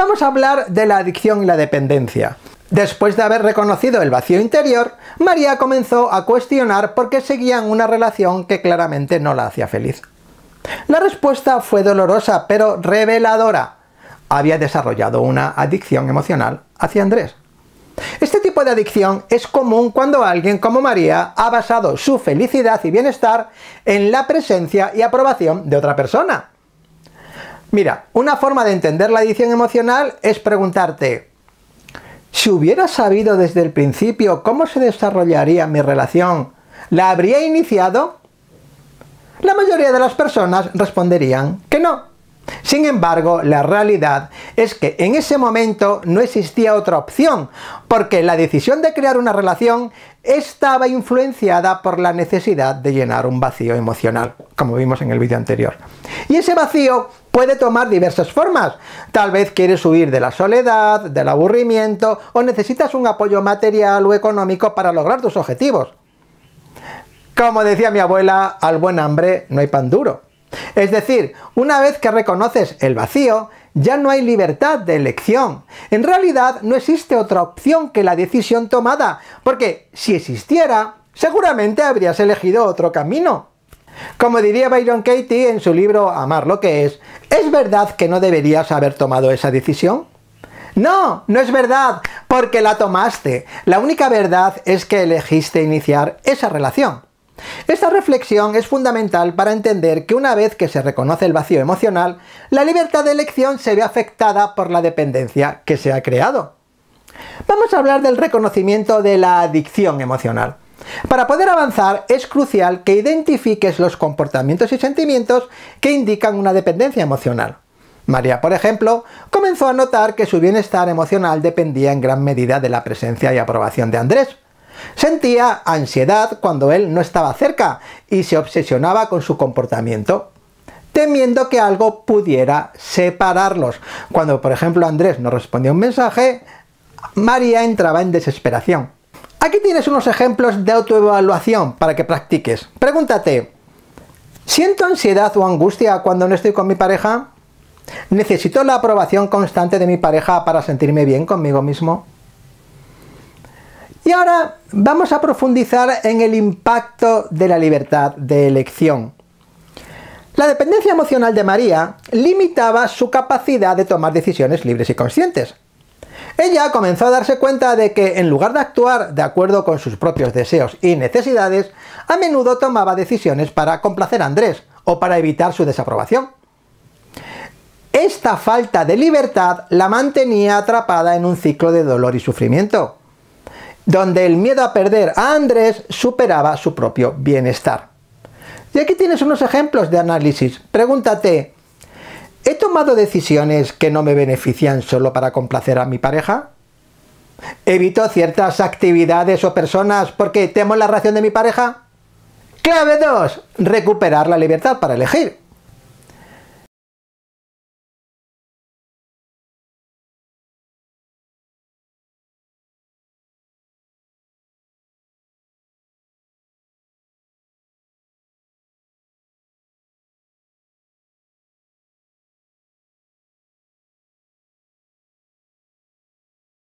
Vamos a hablar de la adicción y la dependencia. Después de haber reconocido el vacío interior, María comenzó a cuestionar por qué seguían una relación que claramente no la hacía feliz. La respuesta fue dolorosa, pero reveladora. Había desarrollado una adicción emocional hacia Andrés. Este tipo de adicción es común cuando alguien como María ha basado su felicidad y bienestar en la presencia y aprobación de otra persona. Mira, una forma de entender la adicción emocional es preguntarte: si hubiera sabido desde el principio cómo se desarrollaría mi relación, ¿la habría iniciado? La mayoría de las personas responderían que no. Sin embargo, la realidad es que en ese momento no existía otra opción, porque la decisión de crear una relación estaba influenciada por la necesidad de llenar un vacío emocional, como vimos en el vídeo anterior. Y ese vacío puede tomar diversas formas. Tal vez quieres huir de la soledad, del aburrimiento, o necesitas un apoyo material o económico para lograr tus objetivos. Como decía mi abuela, al buen hambre no hay pan duro. Es decir, una vez que reconoces el vacío, ya no hay libertad de elección. En realidad no existe otra opción que la decisión tomada, porque si existiera, seguramente habrías elegido otro camino. Como diría Byron Katie en su libro Amar lo que ¿es verdad que no deberías haber tomado esa decisión? No, no es verdad, porque la tomaste. La única verdad es que elegiste iniciar esa relación. Esta reflexión es fundamental para entender que una vez que se reconoce el vacío emocional, la libertad de elección se ve afectada por la dependencia que se ha creado. Vamos a hablar del reconocimiento de la adicción emocional. Para poder avanzar es crucial que identifiques los comportamientos y sentimientos que indican una dependencia emocional. María, por ejemplo, comenzó a notar que su bienestar emocional dependía en gran medida de la presencia y aprobación de Andrés. Sentía ansiedad cuando él no estaba cerca y se obsesionaba con su comportamiento, temiendo que algo pudiera separarlos. Cuando, por ejemplo, Andrés no respondía a un mensaje, María entraba en desesperación. Aquí tienes unos ejemplos de autoevaluación para que practiques. Pregúntate: ¿siento ansiedad o angustia cuando no estoy con mi pareja? ¿Necesito la aprobación constante de mi pareja para sentirme bien conmigo mismo? Y ahora vamos a profundizar en el impacto de la libertad de elección. La dependencia emocional de María limitaba su capacidad de tomar decisiones libres y conscientes. Ella comenzó a darse cuenta de que, en lugar de actuar de acuerdo con sus propios deseos y necesidades, a menudo tomaba decisiones para complacer a Andrés o para evitar su desaprobación. Esta falta de libertad la mantenía atrapada en un ciclo de dolor y sufrimiento, donde el miedo a perder a Andrés superaba su propio bienestar. Y aquí tienes unos ejemplos de análisis. Pregúntate: ¿he tomado decisiones que no me benefician solo para complacer a mi pareja? ¿Evito ciertas actividades o personas porque temo la reacción de mi pareja? Clave 2. Recuperar la libertad para elegir.